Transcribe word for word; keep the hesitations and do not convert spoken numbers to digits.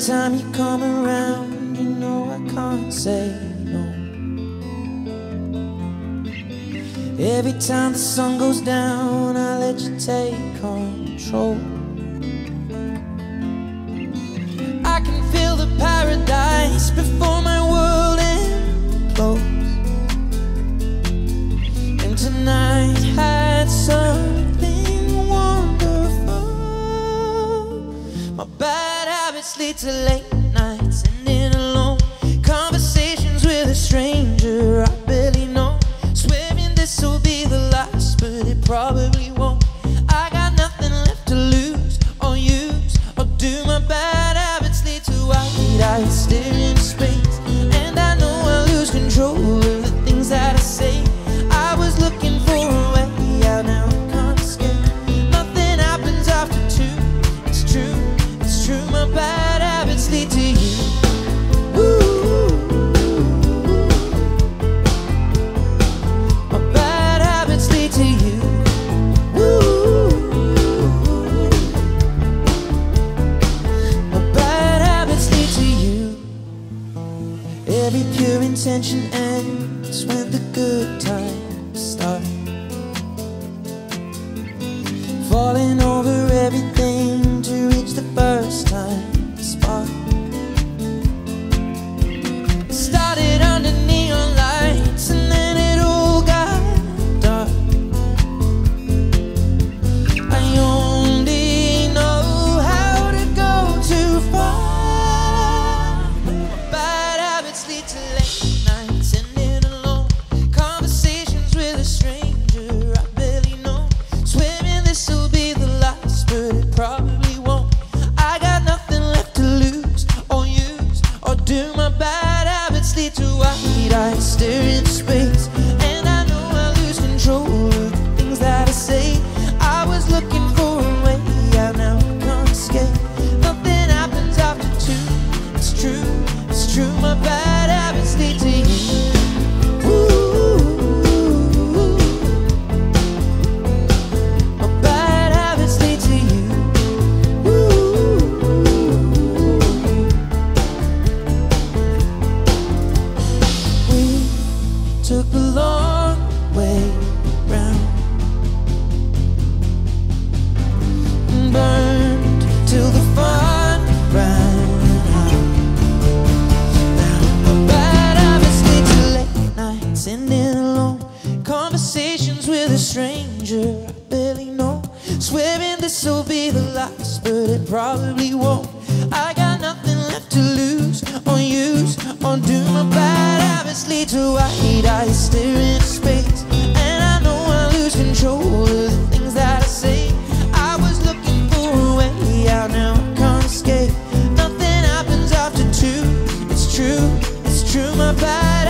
time you come around, you know I can't say no. Every time the sun goes down, I let you take control. I can feel the paradise before my world implodes. And tonight had something wonderful. My bad habits lead to late nights, ending alone. Conversations with a stranger I barely know. Swearing this will be the last, but it probably won't. I got nothing left to lose or use or do. My bad habits lead to white eyes staring into space, and I know I lose control of the things that I say. I was looking for a way out, now I can't escape. Nothing happens after two. It's true, it's true. My bad habits lead to you. Ooh. My bad habits lead to you. Ooh. My bad habits lead to you. Every pure intention ends when the good times start. Falling over everything to reach the first time spot. Started under neon lights and then it all got dark. I only know how to go too far. Bad habits lead to late nights, ending alone. Conversations with a stranger I barely know. Swearing this will be the last, but it probably won't. I got nothing left to lose or use or do. My bad habits lead to white eyes staring into space, and I know I lose control of the things that I say. I was looking for a way out, now I can't escape. Nothing happens after two. It's true, it's true. My bad habits lead to you. Ooh. My bad habits lead to you. Ooh. We took the long way round and burned till the fun ran out. Now my bad habits lead to late nights, ending alone. Conversations with a stranger I barely know. Swearing this will be the last, but it probably won't. I got nothing left to lose or use or do. My bad habits lead to white eyes staring into space, and I know I lose control of the things that I say. I was looking for a way out, now I can't escape. Nothing happens after two. It's true, it's true. My bad